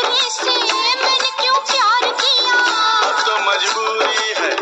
तेरे से मैंने क्यों प्यार किया। अब तो मजबूरी है